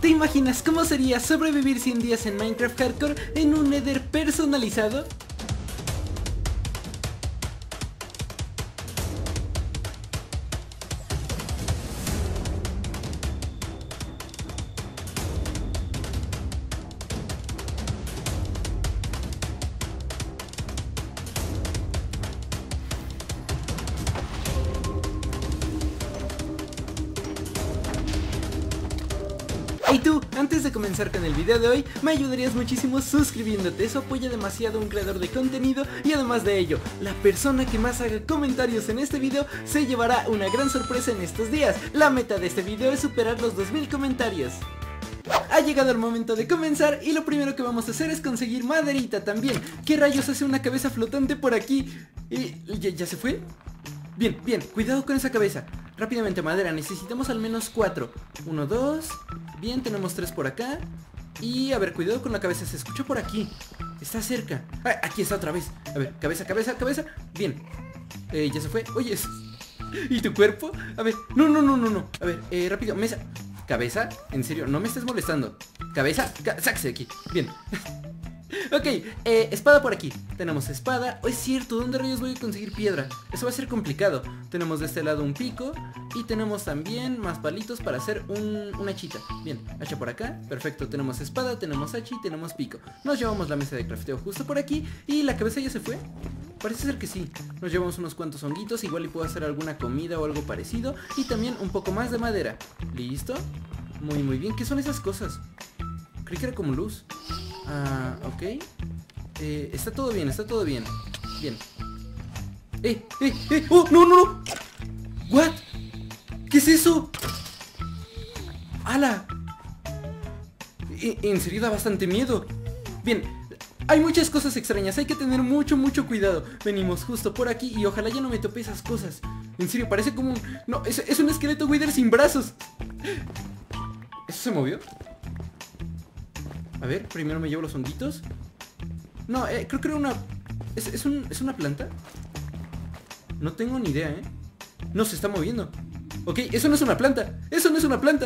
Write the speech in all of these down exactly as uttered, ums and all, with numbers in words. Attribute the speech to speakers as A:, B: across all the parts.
A: ¿Te imaginas cómo sería sobrevivir cien días en Minecraft Hardcore en un Nether personalizado? Y tú, antes de comenzar con el video de hoy, me ayudarías muchísimo suscribiéndote, eso apoya demasiado a un creador de contenido y además de ello, la persona que más haga comentarios en este video se llevará una gran sorpresa en estos días. La meta de este video es superar los dos mil comentarios. Ha llegado el momento de comenzar y lo primero que vamos a hacer es conseguir maderita también. ¿Qué rayos hace una cabeza flotante por aquí? ¿Y ya, ya se fue? Bien, bien, cuidado con esa cabeza. Rápidamente, madera, necesitamos al menos cuatro. Uno, dos. Bien, tenemos tres por acá. Y a ver, cuidado con la cabeza, se escucha por aquí. Está cerca. Ah, aquí está otra vez. A ver, cabeza, cabeza, cabeza. Bien, eh, ya se fue. Oye, ¿y tu cuerpo? A ver, no, no, no, no, no. A ver, eh, rápido, mesa. Cabeza, en serio, no me estés molestando. Cabeza, ca sáquese de aquí. Bien. Ok, eh, espada por aquí. Tenemos espada. Oh, es cierto, ¿dónde rayos voy a conseguir piedra? Eso va a ser complicado. Tenemos de este lado un pico. Y tenemos también más palitos para hacer un, una hachita. Bien, hacha por acá, perfecto. Tenemos espada, tenemos hacha y tenemos pico. Nos llevamos la mesa de crafteo justo por aquí. ¿Y la cabeza ya se fue? Parece ser que sí. Nos llevamos unos cuantos honguitos. Igual y puedo hacer alguna comida o algo parecido. Y también un poco más de madera. ¿Listo? Muy muy bien, ¿qué son esas cosas? Creí que era como luz. Ah, ok. eh, Está todo bien, está todo bien. Bien. Eh, eh, eh, oh, no, no, no. What? ¿Qué es eso? ¡Hala! En serio da bastante miedo. Bien, hay muchas cosas extrañas, hay que tener mucho, mucho cuidado. Venimos justo por aquí y ojalá ya no me tope esas cosas. En serio, parece como un... No, es, es un esqueleto Wither sin brazos. ¿Eso se movió? A ver, primero me llevo los honguitos. No, eh, creo que era una... ¿Es, es, un, ¿Es una planta? No tengo ni idea, ¿eh? No, se está moviendo. Ok, eso no es una planta. Eso no es una planta.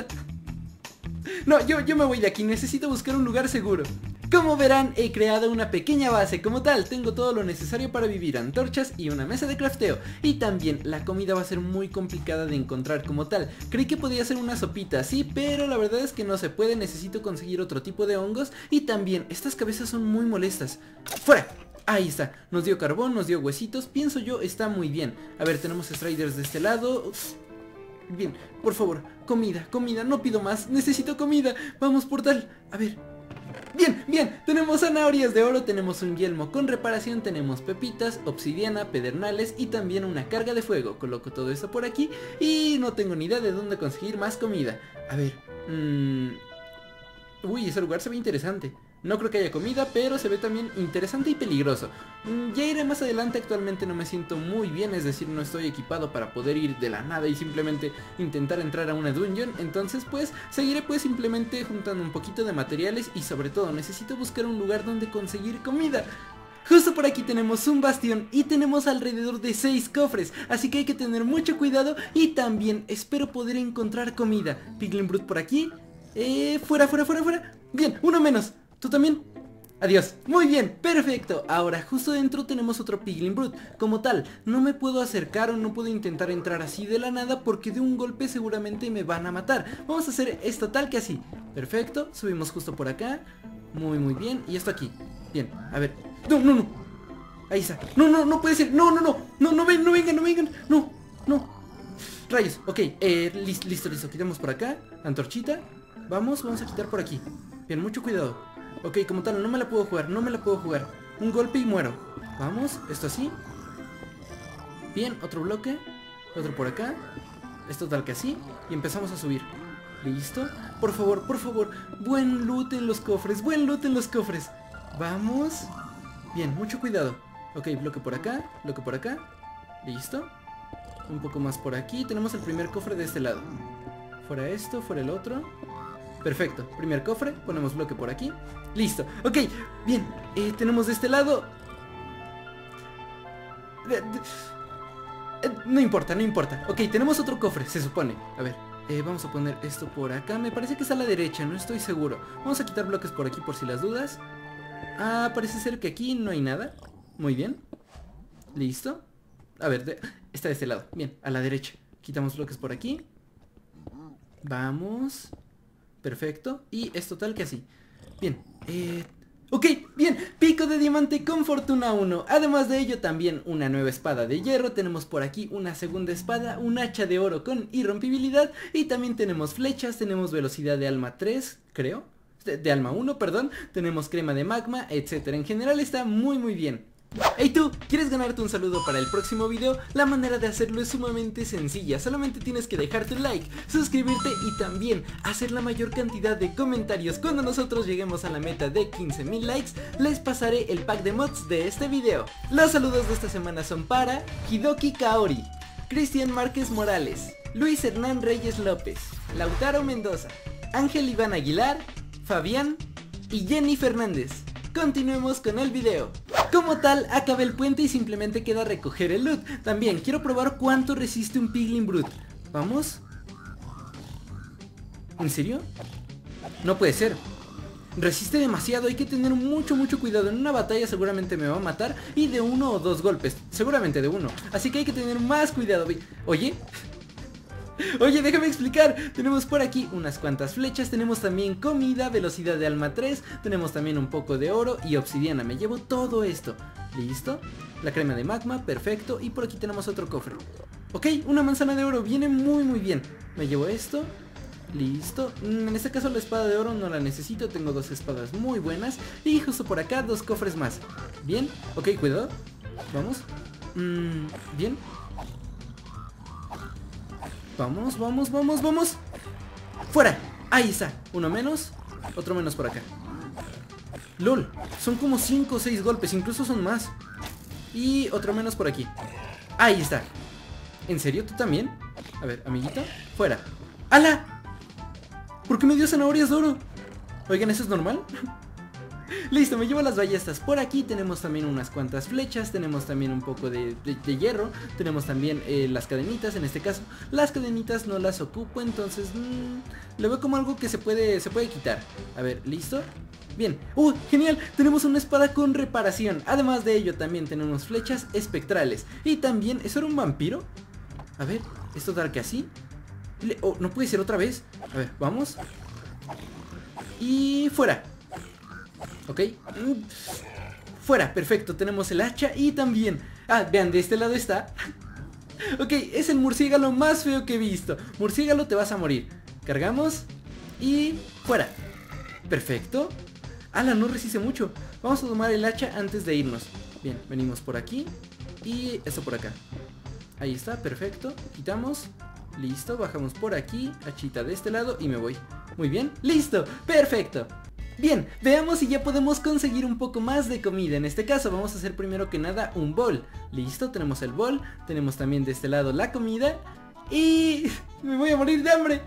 A: No, yo, yo me voy de aquí. Necesito buscar un lugar seguro. Como verán, he creado una pequeña base como tal. Tengo todo lo necesario para vivir, antorchas y una mesa de crafteo. Y también la comida va a ser muy complicada de encontrar como tal. Creí que podía ser una sopita así, pero la verdad es que no se puede. Necesito conseguir otro tipo de hongos. Y también, estas cabezas son muy molestas. ¡Fuera! Ahí está, nos dio carbón, nos dio huesitos. Pienso yo, está muy bien. A ver, tenemos striders de este lado. Bien, por favor, comida, comida, no pido más. Necesito comida, vamos portal. A ver, bien, bien, tenemos zanahorias de oro. Tenemos un yelmo con reparación. Tenemos pepitas, obsidiana, pedernales y también una carga de fuego. Coloco todo esto por aquí y no tengo ni idea de dónde conseguir más comida. A ver, mmm... uy, ese lugar se ve interesante. No creo que haya comida, pero se ve también interesante y peligroso. mm, Ya iré más adelante. Actualmente no me siento muy bien, es decir, no estoy equipado para poder ir de la nada y simplemente intentar entrar a una dungeon. Entonces pues seguiré pues simplemente juntando un poquito de materiales y sobre todo necesito buscar un lugar donde conseguir comida. Justo por aquí tenemos un bastión y tenemos alrededor de seis cofres, así que hay que tener mucho cuidado y también espero poder encontrar comida. Piglin Brute por aquí. Eh, fuera, fuera, fuera, fuera. Bien, uno menos. ¿Tú también? Adiós. Muy bien, perfecto. Ahora justo dentro tenemos otro Piglin Brute. Como tal, no me puedo acercar o no puedo intentar entrar así de la nada porque de un golpe seguramente me van a matar. Vamos a hacer esto tal que así. Perfecto, subimos justo por acá. Muy muy bien, y esto aquí. Bien, a ver. No, no, no. Ahí está. No, no, no puede ser. No, no, no. No, no ven, no vengan, no vengan. No, no. Rayos, ok, eh, listo, listo, listo. Quitamos por acá, antorchita. Vamos, vamos a quitar por aquí. Bien, mucho cuidado. Ok, como tal, no me la puedo jugar, no me la puedo jugar. Un golpe y muero. Vamos, esto así. Bien, otro bloque. Otro por acá. Esto tal que así. Y empezamos a subir. ¿Listo? Por favor, por favor. Buen loot en los cofres, buen loot en los cofres. Vamos. Bien, mucho cuidado. Ok, bloque por acá, bloque por acá. Listo. Un poco más por aquí. Tenemos el primer cofre de este lado. Fuera esto, fuera el otro. Perfecto, primer cofre, ponemos bloque por aquí. Listo, ok, bien, eh, tenemos de este lado. eh, eh, No importa, no importa. Ok, tenemos otro cofre, se supone. A ver, eh, vamos a poner esto por acá. Me parece que está a la derecha, no estoy seguro. Vamos a quitar bloques por aquí por si las dudas. Ah, parece ser que aquí no hay nada. Muy bien. Listo. A ver, de... está de este lado. Bien, a la derecha. Quitamos bloques por aquí. Vamos. Perfecto. Y es total que así. Bien. Eh... Ok, bien, pico de diamante con fortuna uno. Además de ello también una nueva espada de hierro. Tenemos por aquí una segunda espada, un hacha de oro con irrompibilidad. Y también tenemos flechas, tenemos velocidad de alma tres, creo De, de alma uno, perdón. Tenemos crema de magma, etcétera. En general está muy muy bien. Hey tú, ¿quieres ganarte un saludo para el próximo video? La manera de hacerlo es sumamente sencilla. Solamente tienes que dejar tu like, suscribirte y también hacer la mayor cantidad de comentarios. Cuando nosotros lleguemos a la meta de quince mil likes, les pasaré el pack de mods de este video. Los saludos de esta semana son para Hidoki Kaori, Cristian Márquez Morales, Luis Hernán Reyes López, Lautaro Mendoza, Ángel Iván Aguilar, Fabián y Jenny Fernández. Continuemos con el video. Como tal, acabé el puente y simplemente queda recoger el loot. También quiero probar cuánto resiste un Piglin Brute. Vamos. ¿En serio? No puede ser. Resiste demasiado, hay que tener mucho mucho cuidado. En una batalla seguramente me va a matar. Y de uno o dos golpes, seguramente de uno. Así que hay que tener más cuidado. Oye... Oye, déjame explicar. Tenemos por aquí unas cuantas flechas. Tenemos también comida, velocidad de alma tres. Tenemos también un poco de oro y obsidiana. Me llevo todo esto. ¿Listo? La crema de magma, perfecto. Y por aquí tenemos otro cofre. Ok, una manzana de oro, viene muy muy bien. Me llevo esto. Listo. En este caso la espada de oro no la necesito. Tengo dos espadas muy buenas. Y justo por acá dos cofres más. Bien, ok, cuidado. Vamos. mm, Bien. Vamos, vamos, vamos, vamos. ¡Fuera! Ahí está. Uno menos, otro menos por acá. LOL, son como cinco o seis golpes, incluso son más. Y otro menos por aquí. Ahí está. ¿En serio? ¿Tú también? A ver, amiguito, fuera. ¡Hala! ¿Por qué me dio zanahorias de oro? Oigan, ¿eso es normal? Listo, me llevo las ballestas. Por aquí tenemos también unas cuantas flechas. Tenemos también un poco de, de, de hierro. Tenemos también eh, las cadenitas. En este caso, las cadenitas no las ocupo. Entonces, mmm, lo veo como algo que se puede, se puede quitar. A ver, ¿listo? Bien. ¡Uh! Genial, tenemos una espada con reparación. Además de ello también tenemos flechas espectrales. Y también, ¿eso era un vampiro? A ver, ¿esto dará que así? Le oh, no puede ser otra vez. A ver, vamos. Y fuera. Ok, fuera, perfecto, tenemos el hacha y también... Ah, vean, de este lado está. Ok, es el murciélago más feo que he visto. Murciélago, te vas a morir. Cargamos y fuera. Perfecto. Ala, no resiste mucho. Vamos a tomar el hacha antes de irnos. Bien, venimos por aquí y esto por acá. Ahí está, perfecto, quitamos. Listo, bajamos por aquí, hachita de este lado y me voy. Muy bien, listo, perfecto. Bien, veamos si ya podemos conseguir un poco más de comida. En este caso vamos a hacer primero que nada un bol. Listo, tenemos el bol. Tenemos también de este lado la comida. Y... me voy a morir de hambre.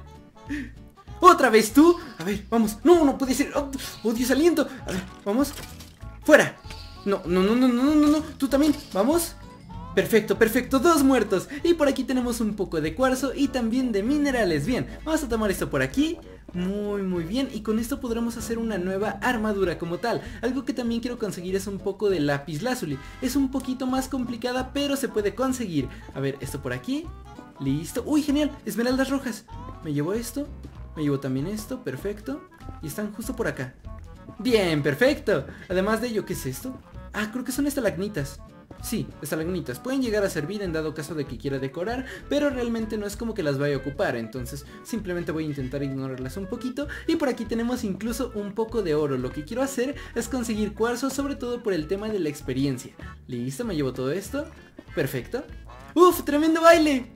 A: ¿Otra vez tú? A ver, vamos. No, no puede ser. Oh, odio ese aliento. A ver, vamos. Fuera. No, no, no, no, no, no, no. Tú también. Vamos. Perfecto, perfecto, dos muertos. Y por aquí tenemos un poco de cuarzo y también de minerales. Bien, vamos a tomar esto por aquí. Muy muy bien, y con esto podremos hacer una nueva armadura como tal. Algo que también quiero conseguir es un poco de lapislázuli. Es un poquito más complicada, pero se puede conseguir. A ver, esto por aquí. Listo, uy, genial, esmeraldas rojas. Me llevo esto, me llevo también esto, perfecto. Y están justo por acá. Bien, perfecto. Además de ello, ¿qué es esto? Ah, creo que son estalagmitas. Sí, estalagmitas, pueden llegar a servir en dado caso de que quiera decorar, pero realmente no es como que las vaya a ocupar, entonces simplemente voy a intentar ignorarlas un poquito. Y por aquí tenemos incluso un poco de oro. Lo que quiero hacer es conseguir cuarzo, sobre todo por el tema de la experiencia. Listo, me llevo todo esto. Perfecto. ¡Uf! ¡Tremendo baile!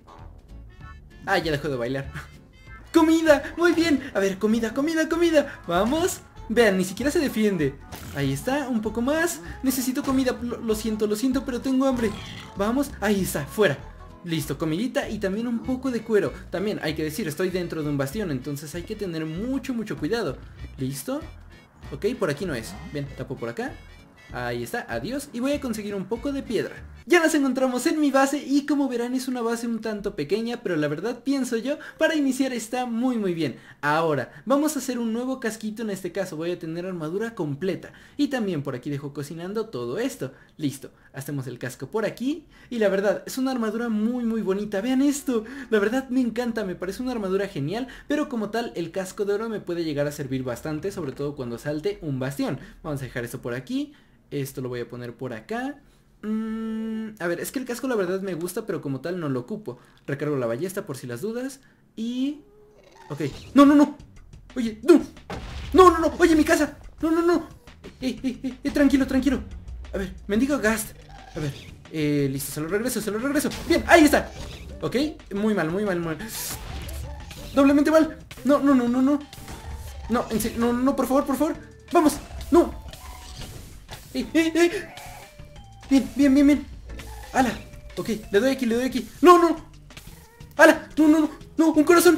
A: Ah, ya dejó de bailar. ¡Comida! ¡Muy bien! A ver, comida, comida, comida. ¡Vamos! Vean, ni siquiera se defiende. Ahí está, un poco más. Necesito comida, lo, lo siento, lo siento, pero tengo hambre. Vamos, ahí está, fuera. Listo, comidita y también un poco de cuero. También hay que decir, estoy dentro de un bastión, entonces hay que tener mucho, mucho cuidado. ¿Listo? Ok, por aquí no es. Bien, tapo por acá. Ahí está, adiós. Y voy a conseguir un poco de piedra. Ya nos encontramos en mi base y como verán es una base un tanto pequeña, pero la verdad pienso yo, para iniciar está muy muy bien. Ahora, vamos a hacer un nuevo casquito, en este caso voy a tener armadura completa. Y también por aquí dejo cocinando todo esto. Listo, hacemos el casco por aquí. Y la verdad, es una armadura muy muy bonita, vean esto. La verdad me encanta, me parece una armadura genial, pero como tal el casco de oro me puede llegar a servir bastante, sobre todo cuando salte un bastión. Vamos a dejar esto por aquí, esto lo voy a poner por acá. Mm, a ver, es que el casco la verdad me gusta, pero como tal no lo ocupo. Recargo la ballesta por si las dudas. Y... ok. No, no, no. Oye, no. No, no, no. Oye, mi casa. No, no, no. Eh, eh, eh, eh, tranquilo, tranquilo. A ver, mendigo Ghast. A ver, eh, listo, se lo regreso, se lo regreso. Bien, ahí está. Ok, muy mal, muy mal, muy mal. Doblemente mal. No, no, no, no, no. No, en serio, no, no, por favor, por favor. Vamos, no. Eh, eh, eh. Bien, bien, bien, bien. ¡Hala! Ok, le doy aquí, le doy aquí. ¡No, no! ¡Hala! ¡No, no, no! ¡No! ¡Un corazón!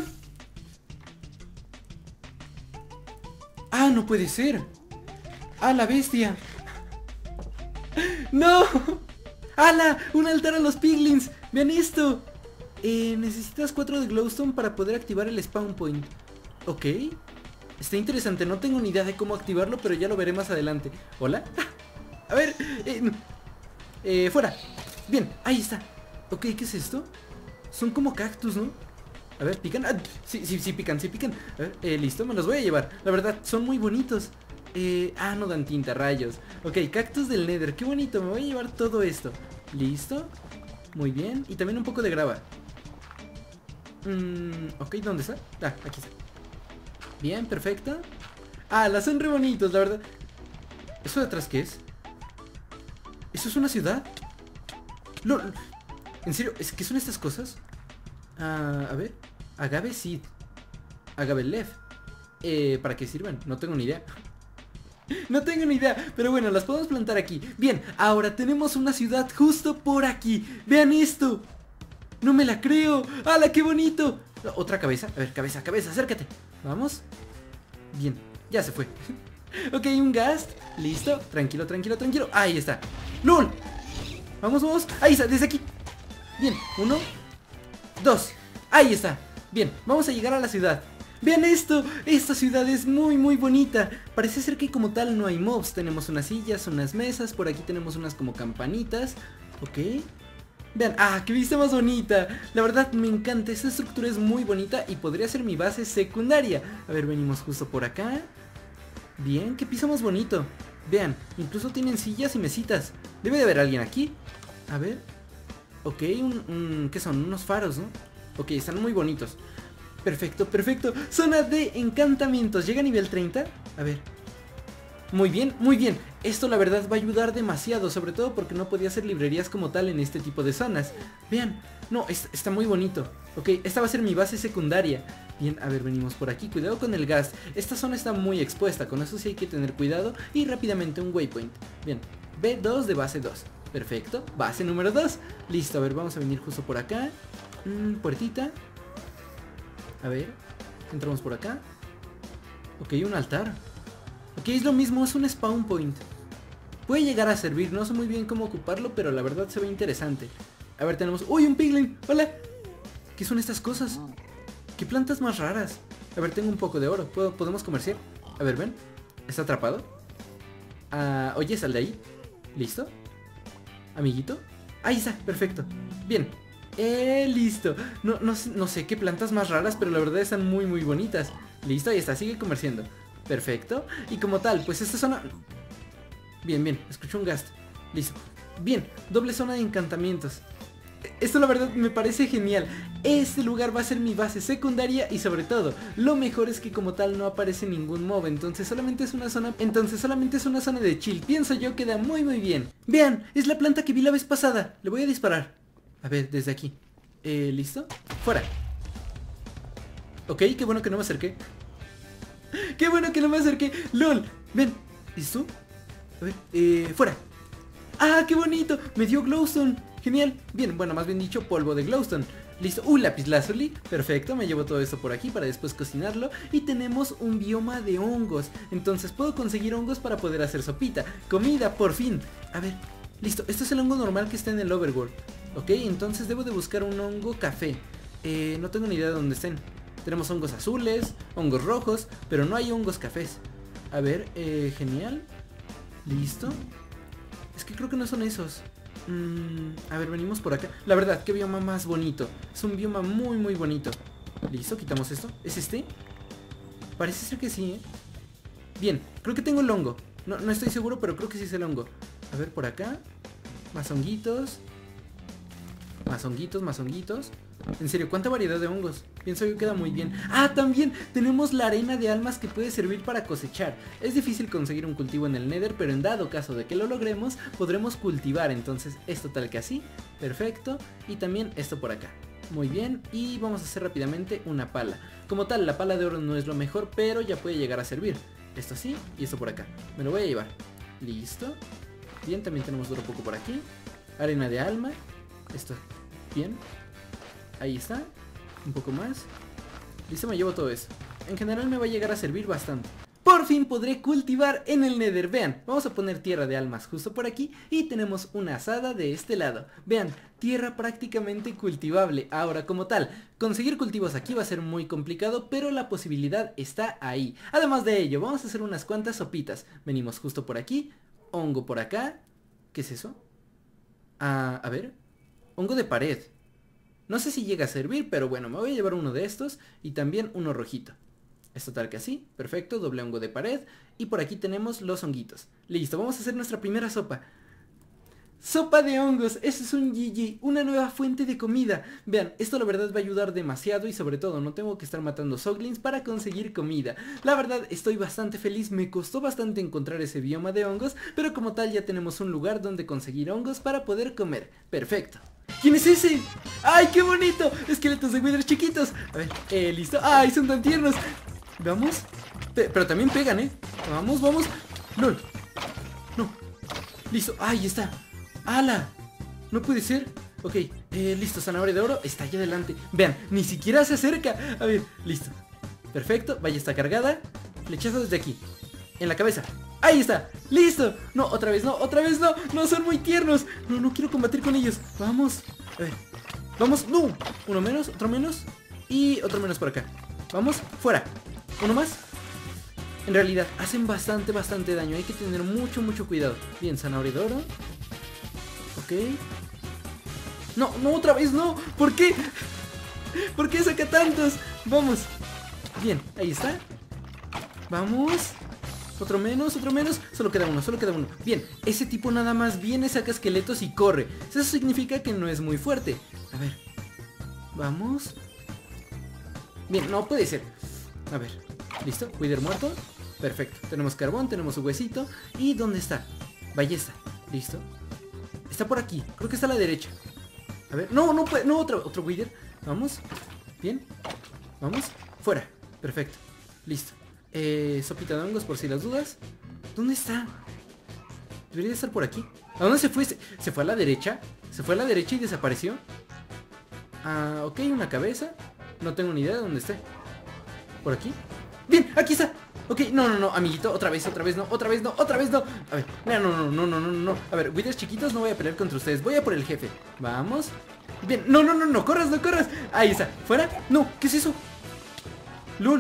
A: ¡Ah, no puede ser! ¡Ah, la bestia! ¡No! ¡Hala! ¡Un altar a los piglins! ¡Vean esto! Eh, necesitas cuatro de glowstone para poder activar el spawn point. Ok. Está interesante, no tengo ni idea de cómo activarlo, pero ya lo veré más adelante. ¿Hola? A ver... Eh, Eh, fuera. Bien, ahí está. Ok, ¿qué es esto? Son como cactus, ¿no? A ver, ¿pican? Ah, sí, sí, sí, pican, sí, pican. A ver, eh, listo, me los voy a llevar. La verdad, son muy bonitos. Eh, ah, no dan tinta, rayos. Ok, cactus del Nether, qué bonito. Me voy a llevar todo esto. Listo. Muy bien. Y también un poco de grava. Mm, ok, ¿dónde está? Ah, aquí está. Bien, perfecto. Ah, las son re bonitos, la verdad. ¿Eso de atrás qué es? ¿Eso es una ciudad? No, ¿en serio? ¿Es qué son estas cosas? Uh, a ver. Agave Seed. Agave Leaf. Eh, ¿para qué sirven? No tengo ni idea. No tengo ni idea. Pero bueno, las podemos plantar aquí. Bien, ahora tenemos una ciudad justo por aquí. Vean esto. No me la creo. ¡Hala, qué bonito! Otra cabeza. A ver, cabeza, cabeza, acércate. Vamos. Bien, ya se fue. Ok, un Ghast. Listo, tranquilo, tranquilo, tranquilo. Ahí está. ¡Lol! Vamos, vamos. Ahí está, desde aquí. Bien, uno, dos. Ahí está. Bien, vamos a llegar a la ciudad. Vean esto, esta ciudad es muy muy bonita. Parece ser que como tal no hay mobs. Tenemos unas sillas, unas mesas. Por aquí tenemos unas como campanitas. Ok. Vean, ah, qué vista más bonita. La verdad me encanta, esta estructura es muy bonita y podría ser mi base secundaria. A ver, venimos justo por acá. Bien, qué piso más bonito. Vean, incluso tienen sillas y mesitas. Debe de haber alguien aquí. A ver. Ok, un, un, ¿qué son? Unos faros, ¿no? Ok, están muy bonitos. Perfecto, perfecto. Zona de encantamientos. ¿Llega a nivel treinta? A ver. Muy bien, muy bien. Esto la verdad va a ayudar demasiado, sobre todo porque no podía hacer librerías como tal en este tipo de zonas. Vean, no, es, está muy bonito. Ok, esta va a ser mi base secundaria. Bien, a ver, venimos por aquí, cuidado con el gas. Esta zona está muy expuesta, con eso sí hay que tener cuidado. Y rápidamente un waypoint. Bien, B dos de base dos. Perfecto, base número dos. Listo, a ver, vamos a venir justo por acá. mm, Puertita. A ver, entramos por acá. Ok, un altar. Ok, es lo mismo, es un spawn point. Puede llegar a servir, no sé muy bien cómo ocuparlo, pero la verdad se ve interesante. A ver, tenemos... ¡Uy, un piglin! ¡Hola! ¿Qué son estas cosas? ¿Qué plantas más raras? A ver, tengo un poco de oro, ¿Puedo, ¿podemos comerciar? A ver, ven, ¿está atrapado? Ah, oye, sal de ahí. ¿Listo? ¿Amiguito? Ahí está, perfecto. Bien, eh, listo. No, no, no sé qué plantas más raras, pero la verdad están muy muy bonitas. Listo, ahí está, sigue comerciando. Perfecto, y como tal, pues esta zona... Bien, bien, escucho un Ghast. Listo, bien, doble zona de encantamientos. Esto la verdad me parece genial. Este lugar va a ser mi base secundaria y sobre todo, lo mejor es que como tal no aparece ningún mob, entonces solamente es una zona, entonces solamente es una zona de chill. Pienso yo queda muy muy bien. Vean, es la planta que vi la vez pasada. Le voy a disparar. A ver, desde aquí. Eh, ¿listo? Fuera. Ok, qué bueno que no me acerqué. Qué bueno que no me acerqué. LOL, ven. ¿Listo? A ver, eh, fuera. Ah, qué bonito. Me dio glowstone. Genial. Bien, bueno, más bien dicho, polvo de glowstone. Listo, uh, lapislázuli, perfecto, me llevo todo esto por aquí para después cocinarlo. Y tenemos un bioma de hongos, entonces puedo conseguir hongos para poder hacer sopita. Comida, por fin. A ver, listo, este es el hongo normal que está en el overworld. Ok, entonces debo de buscar un hongo café. eh, No tengo ni idea de dónde estén. Tenemos hongos azules, hongos rojos, pero no hay hongos cafés. A ver, eh, genial. Listo. Es que creo que no son esos. Mm, a ver, venimos por acá. La verdad, qué bioma más bonito. Es un bioma muy muy bonito. Listo, quitamos esto. ¿Es este? Parece ser que sí, ¿eh? Bien, creo que tengo el hongo. No, no estoy seguro, pero creo que sí es el hongo. A ver, por acá. Más honguitos. Más honguitos, más honguitos. En serio, ¿cuánta variedad de hongos? Pienso que queda muy bien. Ah, también tenemos la arena de almas que puede servir para cosechar. Es difícil conseguir un cultivo en el Nether, pero en dado caso de que lo logremos, podremos cultivar. Entonces esto tal que así, perfecto. Y también esto por acá. Muy bien, y vamos a hacer rápidamente una pala. Como tal, la pala de oro no es lo mejor, pero ya puede llegar a servir. Esto así, y esto por acá. Me lo voy a llevar. Listo. Bien, también tenemos otro poco por aquí. Arena de alma. Esto, bien. Ahí está, un poco más. Listo, me llevo todo eso. En general me va a llegar a servir bastante. Por fin podré cultivar en el Nether. Vean, vamos a poner tierra de almas justo por aquí. Y tenemos una asada de este lado. Vean, tierra prácticamente cultivable. Ahora como tal, conseguir cultivos aquí va a ser muy complicado, pero la posibilidad está ahí. Además de ello, vamos a hacer unas cuantas sopitas. Venimos justo por aquí. Hongo por acá. ¿Qué es eso? Ah, a ver. Hongo de pared. No sé si llega a servir, pero bueno, me voy a llevar uno de estos y también uno rojito. Esto tal que así, perfecto, doble hongo de pared. Y por aquí tenemos los honguitos. Listo, vamos a hacer nuestra primera sopa. Sopa de hongos, eso es un G G, una nueva fuente de comida. Vean, esto la verdad va a ayudar demasiado y sobre todo no tengo que estar matando soglins para conseguir comida. La verdad estoy bastante feliz, me costó bastante encontrar ese bioma de hongos, pero como tal ya tenemos un lugar donde conseguir hongos para poder comer. Perfecto. ¿Quién es ese? ¡Ay, qué bonito! Esqueletos de withers chiquitos. A ver, eh, listo. ¡Ay, son tan tiernos! Vamos. Pe pero también pegan, ¿eh? Vamos, vamos. ¡Lol! No. Listo. ¡Ahí está! ¡Hala! No puede ser. Ok, eh, listo, zanahoria de oro. Está allá adelante. Vean, ni siquiera se acerca. A ver, listo. Perfecto, vaya, está cargada. Flechazo desde aquí. En la cabeza. ¡Ahí está! ¡Listo! No, otra vez no, otra vez no. No, son muy tiernos. No, no quiero combatir con ellos. Vamos. A ver. Vamos. No. Uno menos, otro menos. Y otro menos por acá. Vamos. Fuera. Uno más. En realidad, hacen bastante, bastante daño. Hay que tener mucho, mucho cuidado. Bien, zanahoria de oro. Ok. No, no, otra vez no. ¿Por qué? ¿Por qué saca tantos? Vamos. Bien, ahí está. Vamos. Otro menos, otro menos. Solo queda uno, solo queda uno. Bien, ese tipo nada más viene, saca esqueletos y corre. Eso significa que no es muy fuerte. A ver. Vamos. Bien, no puede ser. A ver, listo, Wither muerto. Perfecto, tenemos carbón, tenemos su huesito. ¿Y dónde está? Ballesta, listo. Está por aquí, creo que está a la derecha. A ver, no, no puede, no, otro, otro Wither. Vamos, bien. Vamos, fuera, perfecto. Listo. Eh, sopita de hongos por si las dudas. ¿Dónde está? Debería estar por aquí. ¿A dónde se fue? ¿Se, se fue a la derecha? ¿Se fue a la derecha y desapareció? Ah, ok, una cabeza. No tengo ni idea de dónde esté. ¿Por aquí? ¡Bien! ¡Aquí está! Ok, no, no, no, amiguito, otra vez, otra vez no, otra vez no, otra vez no. A ver, no, no, no, no, no, no, no. A ver, withers chiquitos, no voy a pelear contra ustedes. Voy a por el jefe. Vamos. Bien, no, no, no, no, corras, no corras. Ahí está, ¿fuera? No, ¿qué es eso? ¡Lol!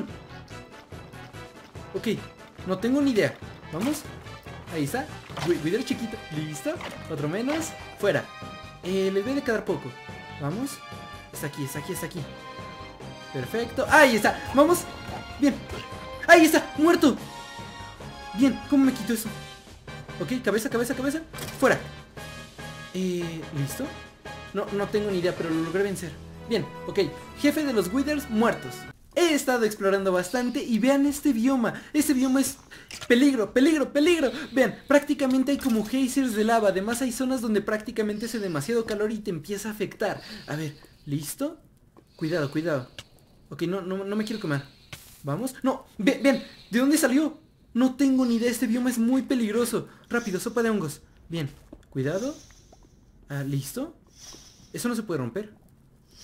A: Ok, no tengo ni idea. Vamos. Ahí está. Wither chiquito. Listo. Otro menos. Fuera. Eh, les debe de quedar poco. Vamos. Está aquí, está aquí, está aquí. Perfecto. Ahí está. Vamos. Bien. Ahí está. Muerto. Bien. ¿Cómo me quito eso? Ok, cabeza, cabeza, cabeza. Fuera. Eh, ¿listo? No, no tengo ni idea, pero lo logré vencer. Bien, ok. Jefe de los Withers muertos. He estado explorando bastante y vean este bioma. Este bioma es peligro, peligro, peligro. Vean, prácticamente hay como geysers de lava. Además hay zonas donde prácticamente hace demasiado calor y te empieza a afectar. A ver, ¿listo? Cuidado, cuidado. Ok, no, no, no me quiero quemar. Vamos. No, ve, vean, ¿de dónde salió? No tengo ni idea, este bioma es muy peligroso. Rápido, sopa de hongos. Bien, cuidado. Ah, ¿listo? Eso no se puede romper.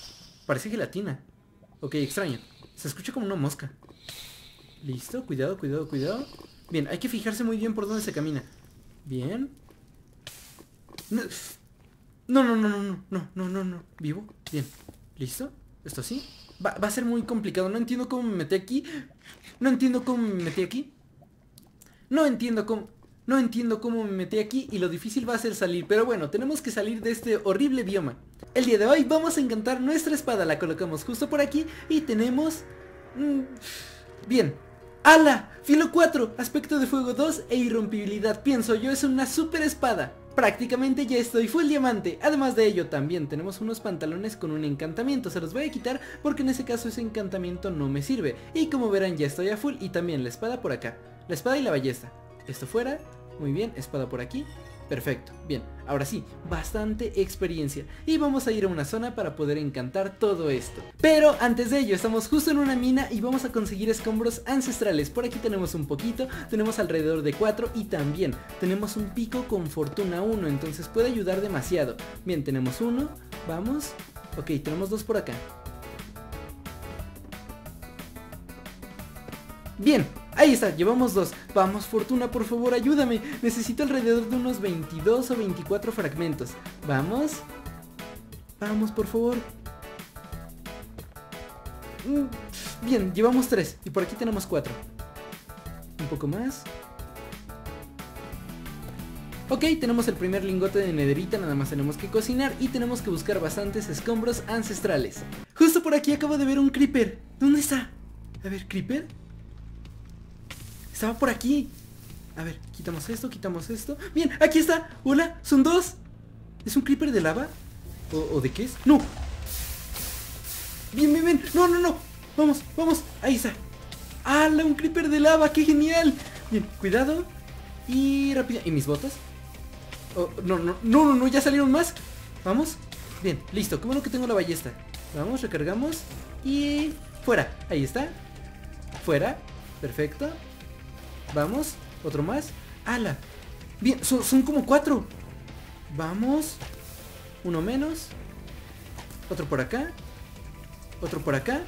A: Parece gelatina. Ok, extraño. Se escucha como una mosca. Listo, cuidado, cuidado, cuidado. Bien, hay que fijarse muy bien por dónde se camina. Bien. No, no, no, no, no, no, no, no, no. Vivo, bien. Listo, esto sí. Va, va a ser muy complicado, no entiendo cómo me metí aquí. No entiendo cómo me metí aquí. No entiendo cómo... No entiendo cómo me metí aquí y lo difícil va a ser salir. Pero bueno, tenemos que salir de este horrible bioma. El día de hoy vamos a encantar nuestra espada. La colocamos justo por aquí y tenemos... Mmm, bien. ¡Hala! Filo cuatro, aspecto de fuego dos e irrompibilidad. Pienso yo, es una super espada. Prácticamente ya estoy full diamante. Además de ello también tenemos unos pantalones con un encantamiento. Se los voy a quitar porque en ese caso ese encantamiento no me sirve. Y como verán ya estoy a full. Y también la espada por acá. La espada y la ballesta. Esto fuera. Muy bien, espada por aquí. Perfecto, bien, ahora sí, bastante experiencia. Y vamos a ir a una zona para poder encantar todo esto. Pero antes de ello, estamos justo en una mina y vamos a conseguir escombros ancestrales. Por aquí tenemos un poquito, tenemos alrededor de cuatro y también tenemos un pico con fortuna uno, entonces puede ayudar demasiado. Bien, tenemos uno, vamos. Ok, tenemos dos por acá. Bien, ahí está, llevamos dos. Vamos, fortuna, por favor, ayúdame. Necesito alrededor de unos veintidós o veinticuatro fragmentos. Vamos. Vamos, por favor. Bien, llevamos tres. Y por aquí tenemos cuatro. Un poco más. Ok, tenemos el primer lingote de nederita, nada más tenemos que cocinar y tenemos que buscar bastantes escombros ancestrales. Justo por aquí acabo de ver un creeper. ¿Dónde está? A ver, ¿creeper? Estaba por aquí. A ver, quitamos esto, quitamos esto. Bien, aquí está. Hola, son dos. ¿Es un creeper de lava? ¿O, o de qué es? ¡No! Bien, bien, bien. No, no, no. Vamos, vamos. Ahí está. ¡Hala! Un creeper de lava. ¡Qué genial! Bien, cuidado. Y rápido. ¿Y mis botas? Oh, no, no, no, no, no. Ya salieron más. Vamos. Bien, listo. Qué bueno que tengo la ballesta. Vamos, recargamos. Y fuera. Ahí está. Fuera. Perfecto. Vamos, otro más. ¡Hala! Bien, son, son como cuatro. Vamos. Uno menos. Otro por acá. Otro por acá.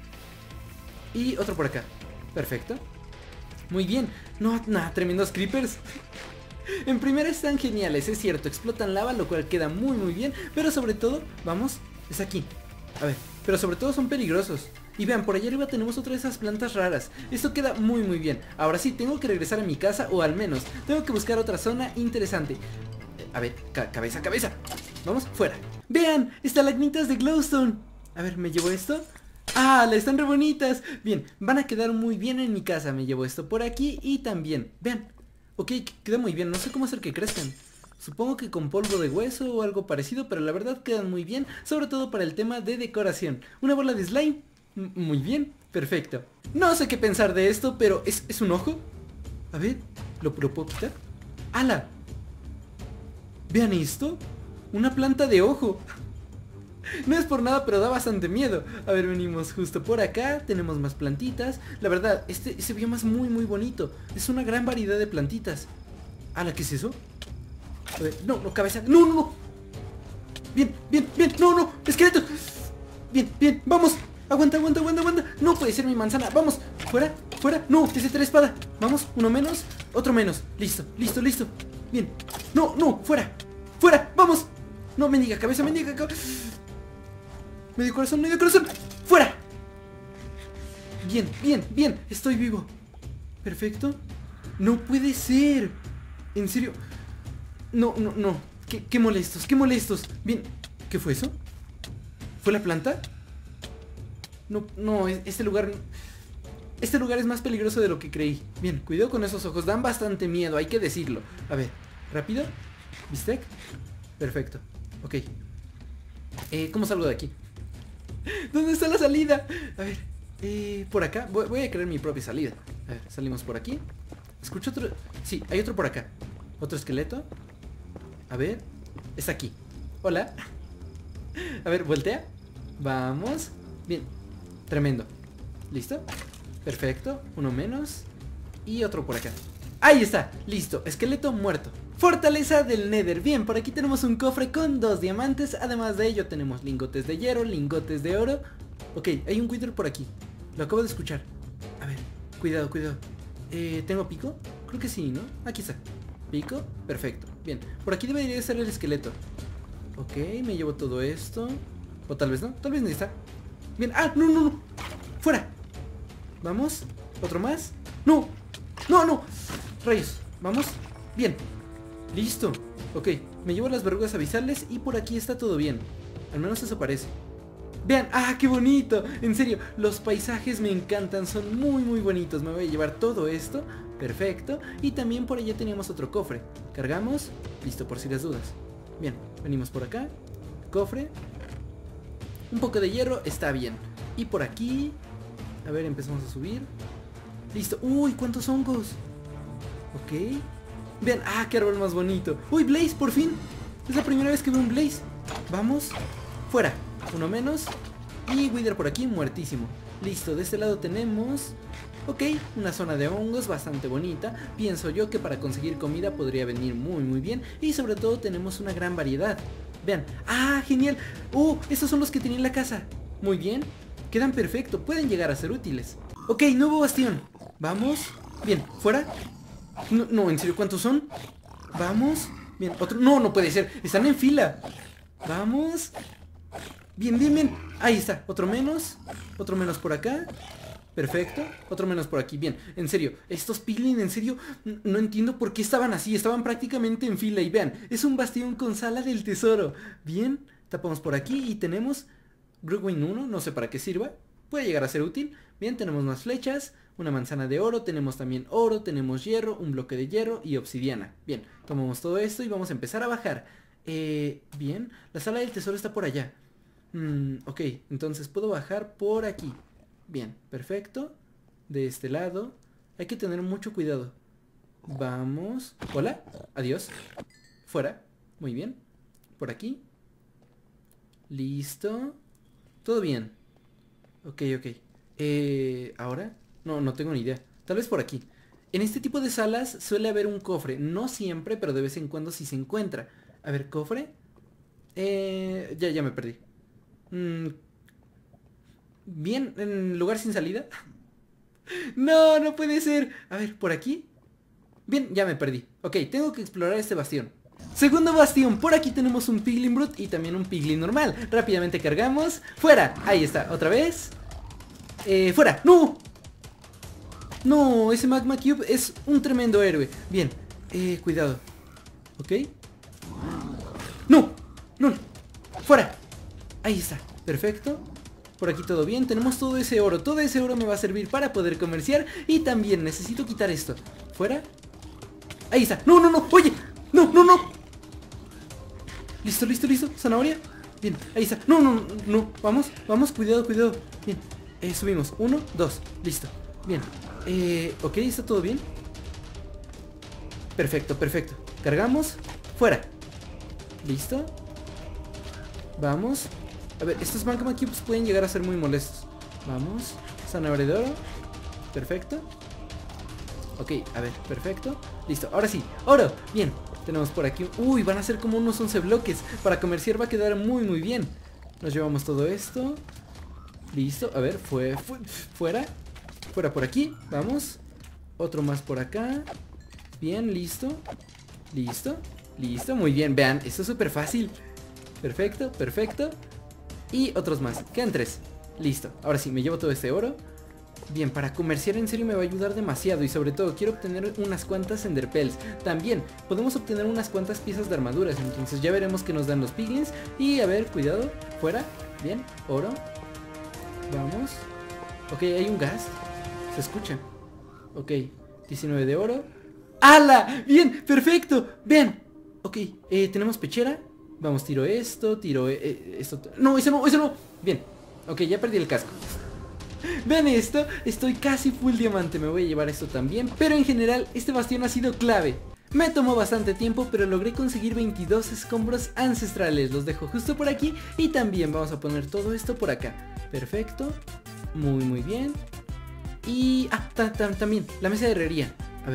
A: Y otro por acá. Perfecto. Muy bien. No, nada, tremendos creepers. En primera están geniales, es cierto. Explotan lava, lo cual queda muy muy bien. Pero sobre todo, vamos, es aquí. A ver, pero sobre todo son peligrosos. Y vean, por allá arriba tenemos otra de esas plantas raras. Esto queda muy muy bien. Ahora sí, tengo que regresar a mi casa, o al menos tengo que buscar otra zona interesante. A ver, ca cabeza, cabeza. Vamos, fuera. Vean, estalagmitas de glowstone. A ver, ¿me llevo esto? ¡Ah! Están re bonitas. Bien, van a quedar muy bien en mi casa. Me llevo esto por aquí y también, vean. Ok, queda muy bien, no sé cómo hacer que crezcan. Supongo que con polvo de hueso o algo parecido, pero la verdad quedan muy bien, sobre todo para el tema de decoración. Una bola de slime. Muy bien, perfecto. No sé qué pensar de esto, pero ¿es, es un ojo? A ver, ¿lo, lo puedo quitar? ¡Hala! ¿Vean esto? Una planta de ojo. No es por nada, pero da bastante miedo. A ver, venimos justo por acá. Tenemos más plantitas. La verdad, este, este bioma es muy muy bonito. Es una gran variedad de plantitas. ¡Hala! ¿Qué es eso? A ver, no, no, cabeza. ¡No, no, no! Bien, bien, bien. ¡No, no! ¡Esqueleto! Bien, bien, vamos. Aguanta, aguanta, aguanta, aguanta. No puede ser mi manzana. Vamos, fuera, fuera. No, desde la espada. Vamos, uno menos, otro menos. Listo, listo, listo. Bien. No, no, fuera, fuera, vamos. No, mendiga cabeza, mendiga cabeza. Medio corazón, medio corazón. Fuera. Bien, bien, bien. Estoy vivo. Perfecto. No puede ser. En serio. No, no, no. Qué, qué molestos, qué molestos. Bien. ¿Qué fue eso? ¿Fue la planta? No, no, este lugar... Este lugar es más peligroso de lo que creí. Bien, cuidado con esos ojos, dan bastante miedo, hay que decirlo. A ver, rápido. ¿Bistec? Perfecto, ok. eh, ¿Cómo salgo de aquí? ¿Dónde está la salida? A ver, eh, por acá, voy, voy a crear mi propia salida. A ver, salimos por aquí. Escucho otro... Sí, hay otro por acá. Otro esqueleto. A ver, está aquí. Hola. A ver, voltea. Vamos. Bien. Tremendo. ¿Listo? Perfecto. Uno menos. Y otro por acá. Ahí está, listo, esqueleto muerto. Fortaleza del Nether. Bien, por aquí tenemos un cofre con dos diamantes. Además de ello tenemos lingotes de hierro, lingotes de oro. Ok, hay un Wither por aquí. Lo acabo de escuchar. A ver, cuidado, cuidado. eh, ¿Tengo pico? Creo que sí, ¿no? Aquí está. Pico, perfecto. Bien, por aquí debería estar el esqueleto. Ok, me llevo todo esto. O tal vez no, tal vez no está. Bien, ah, no, no, no. Fuera. Vamos, otro más. No, no, no. Rayos, vamos. Bien, listo. Ok, me llevo las verrugas abisales y por aquí está todo bien. Al menos eso parece. Vean, ah, qué bonito. En serio, los paisajes me encantan, son muy muy bonitos. Me voy a llevar todo esto, perfecto. Y también por allá teníamos otro cofre. Cargamos, listo por si las dudas. Bien, venimos por acá. Cofre. Un poco de hierro, está bien. Y por aquí, a ver, empezamos a subir. Listo, uy, cuántos hongos. Ok. Vean, ah, qué árbol más bonito. Uy, Blaze, por fin. Es la primera vez que veo un Blaze. Vamos, fuera. Uno menos. Y Wither por aquí, muertísimo. Listo, de este lado tenemos... Ok, una zona de hongos bastante bonita. Pienso yo que para conseguir comida podría venir muy muy bien. Y sobre todo tenemos una gran variedad. Vean, ah, genial. Uh, estos son los que tenía en la casa. Muy bien, quedan perfecto, pueden llegar a ser útiles. Ok, nuevo bastión. Vamos, bien, fuera. No, no, en serio, ¿cuántos son? Vamos, bien, otro, no, no puede ser, están en fila. Vamos. Bien, bien, bien, ahí está, otro menos. Otro menos por acá. Perfecto, otro menos por aquí, bien. En serio, estos piglin, en serio, no entiendo por qué estaban así. Estaban prácticamente en fila y vean, es un bastión con sala del tesoro. Bien, tapamos por aquí y tenemos Brugwyn uno, no sé para qué sirva. Puede llegar a ser útil. Bien, tenemos más flechas, una manzana de oro, tenemos también oro, tenemos hierro, un bloque de hierro y obsidiana. Bien, tomamos todo esto y vamos a empezar a bajar. Eh, bien, la sala del tesoro está por allá. Mm, ok, entonces puedo bajar por aquí. Bien, perfecto. De este lado. Hay que tener mucho cuidado. Vamos. Hola. Adiós. Fuera. Muy bien. Por aquí. Listo. Todo bien. Ok, ok. Eh, ¿ahora? No, no tengo ni idea. Tal vez por aquí. En este tipo de salas suele haber un cofre. No siempre, pero de vez en cuando sí se encuentra. A ver, ¿cofre? Eh, ya, ya me perdí. Mm, Bien, en lugar sin salida. No, no puede ser. A ver, ¿por aquí? Bien, ya me perdí. Ok, tengo que explorar este bastión. Segundo bastión, por aquí tenemos un Piglin Brute y también un Piglin normal. Rápidamente cargamos. ¡Fuera! Ahí está, otra vez. Eh, ¡fuera! ¡No! No, ese Magma Cube es un tremendo héroe. Bien, eh, cuidado. Ok. ¡No! ¡No! ¡Fuera! Ahí está, perfecto. Por aquí todo bien, tenemos todo ese oro. Todo ese oro me va a servir para poder comerciar. Y también necesito quitar esto. ¿Fuera? Ahí está, no, no, no, oye. No, no, no. Listo, listo, listo, zanahoria. Bien, ahí está, no, no, no, vamos, vamos, cuidado, cuidado. Bien, eh, subimos, uno, dos, listo. Bien, eh, ok, está todo bien. Perfecto, perfecto. Cargamos, fuera. Listo. Vamos. A ver, estos Magma Cubes pueden llegar a ser muy molestos. Vamos, zanahoria de oro. Perfecto. Ok, a ver, perfecto. Listo, ahora sí, oro, bien. Tenemos por aquí, uy, van a ser como unos once bloques. Para comerciar va a quedar muy muy bien. Nos llevamos todo esto. Listo, a ver, fue, fue fuera. Fuera por aquí, vamos. Otro más por acá. Bien, listo. Listo, listo, muy bien, vean, esto es súper fácil. Perfecto, perfecto. Y otros más, quedan tres. Listo, ahora sí, me llevo todo este oro. Bien, para comerciar en serio me va a ayudar demasiado. Y sobre todo quiero obtener unas cuantas enderpearls. También podemos obtener unas cuantas piezas de armaduras. Entonces ya veremos qué nos dan los piglins. Y a ver, cuidado, fuera. Bien, oro. Vamos. Ok, hay un gas. Se escucha. Ok, diecinueve de oro. ¡Hala! Bien, perfecto. Vean. Ok, eh, tenemos pechera. Vamos, tiro esto, tiro eh, esto. No, eso no, eso no. Bien, ok, ya perdí el casco. Vean esto, estoy casi full diamante. Me voy a llevar esto también. Pero en general este bastión ha sido clave. Me tomó bastante tiempo, pero logré conseguir veintidós escombros ancestrales. Los dejo justo por aquí. Y también vamos a poner todo esto por acá. Perfecto, muy muy bien. Y, ah, ta, ta, también, la mesa de herrería. A ver,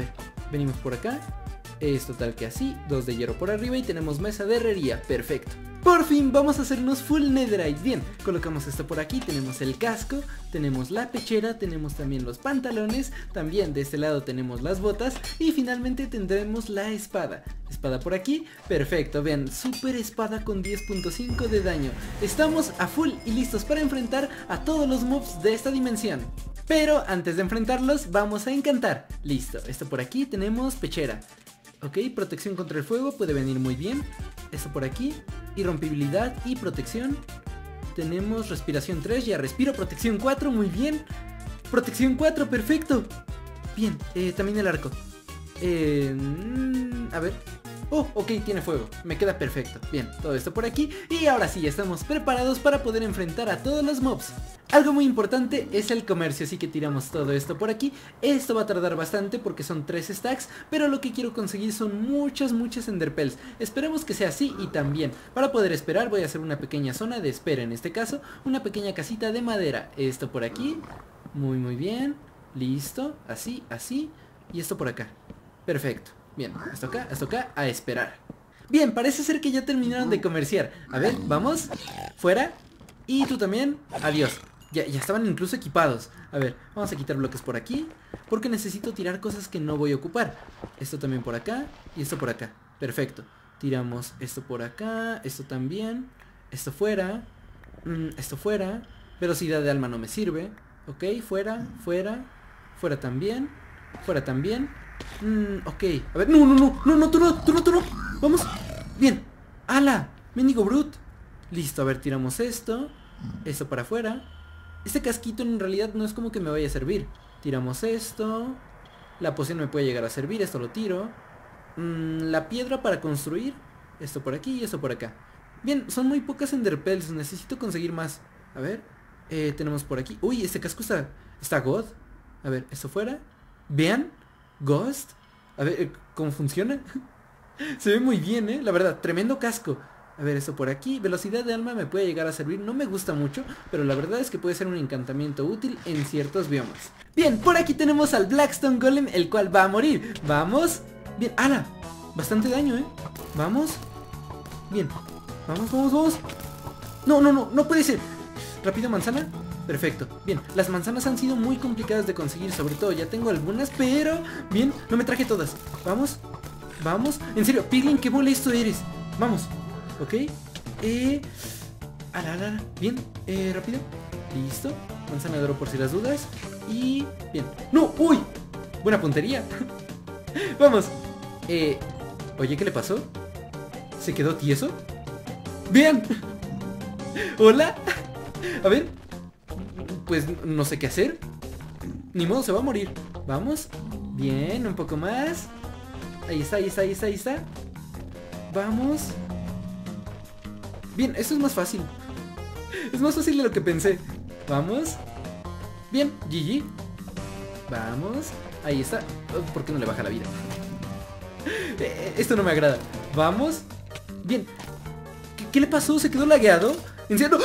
A: Venimos por acá. Es total que así, dos de hierro por arriba y tenemos mesa de herrería, perfecto. Por fin vamos a hacernos full netherite. Bien, colocamos esto por aquí, tenemos el casco, tenemos la pechera, tenemos también los pantalones, también de este lado tenemos las botas y finalmente tendremos la espada. Espada por aquí, perfecto, vean, super espada con diez punto cinco de daño. Estamos a full y listos para enfrentar a todos los mobs de esta dimensión. Pero antes de enfrentarlos vamos a encantar. Listo, esto por aquí tenemos pechera. Ok, protección contra el fuego puede venir muy bien. Esto por aquí, irrompibilidad y protección. Tenemos respiración tres, ya respiro, protección cuatro, muy bien. Protección cuatro, perfecto. Bien, eh, también el arco. eh, mm, A ver. Oh, ok, tiene fuego, me queda perfecto. Bien, todo esto por aquí. Y ahora sí, ya estamos preparados para poder enfrentar a todos los mobs. Algo muy importante es el comercio, así que tiramos todo esto por aquí. Esto va a tardar bastante porque son tres stacks, pero lo que quiero conseguir son muchas, muchas enderpearls. Esperemos que sea así y también, para poder esperar, voy a hacer una pequeña zona de espera, en este caso, una pequeña casita de madera. Esto por aquí, muy muy bien, listo, así, así, y esto por acá. Perfecto, bien, hasta acá, hasta acá, a esperar. Bien, parece ser que ya terminaron de comerciar. A ver, vamos, fuera, y tú también, adiós. Ya, ya estaban incluso equipados. A ver, vamos a quitar bloques por aquí, porque necesito tirar cosas que no voy a ocupar. Esto también por acá, y esto por acá. Perfecto, tiramos esto por acá, esto también, esto fuera, mm, esto fuera. Velocidad de alma no me sirve. Ok, fuera, fuera, fuera también, fuera también. mm, Ok, a ver, no, no, no, no, no, tú no, tú no, tú no. Vamos, bien, ala, mendigo brute. Listo, a ver, tiramos esto, esto para afuera. Este casquito en realidad no es como que me vaya a servir. Tiramos esto. La poción me puede llegar a servir, esto lo tiro. mm, La piedra para construir. Esto por aquí y esto por acá. Bien, son muy pocas enderpearls, necesito conseguir más. A ver, eh, tenemos por aquí. Uy, este casco está, está god. A ver, esto fuera. Vean, ghost. A ver, ¿cómo funciona? Se ve muy bien, eh, la verdad, tremendo casco. A ver, esto por aquí, velocidad de alma me puede llegar a servir, no me gusta mucho, pero la verdad es que puede ser un encantamiento útil en ciertos biomas. Bien, por aquí tenemos al Blackstone Golem, el cual va a morir. Vamos, bien, ¡ala! Bastante daño, ¿eh? Vamos, bien, vamos, vamos, vamos. No, no, no, no puede ser. Rápido, manzana, perfecto, bien, las manzanas han sido muy complicadas de conseguir, sobre todo, ya tengo algunas, pero, bien, no me traje todas. Vamos, vamos, en serio, Piglin, qué molesto eres. Vamos. Ok, eh, ala, ala, ala. Bien, eh, rápido, listo, manzana de oro por si las dudas. Y, bien, no, uy, buena puntería. Vamos, eh, oye, ¿qué le pasó? ¿Se quedó tieso? Bien. Hola. A ver, pues no sé qué hacer. Ni modo, se va a morir. Vamos, bien, un poco más. Ahí está, ahí está, ahí está, ahí está. Vamos. Bien, esto es más fácil. Es más fácil de lo que pensé. Vamos. Bien, G G. Vamos. Ahí está. ¿Por qué no le baja la vida? Esto no me agrada. Vamos. Bien. ¿Qué, qué le pasó? ¿Se quedó lagueado? ¿En serio?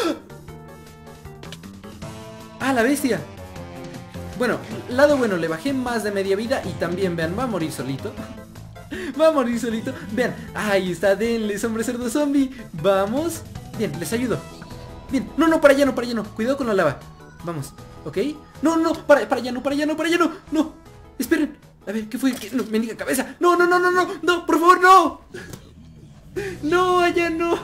A: ¡Ah, la bestia! Bueno, lado bueno, le bajé más de media vida. Y también, vean, va a morir solito. Va a morir solito. Vean, ahí está, denles, hombre cerdo zombie. Vamos, bien, les ayudo. Bien, no, no, para allá no, para allá no. Cuidado con la lava, vamos, ok. No, no, para, para allá no, para allá no, para allá no. No, esperen, a ver, ¿qué fue? ¿Qué? No, mendiga cabeza. No, no, no, no, no, no, por favor, no. No, allá no.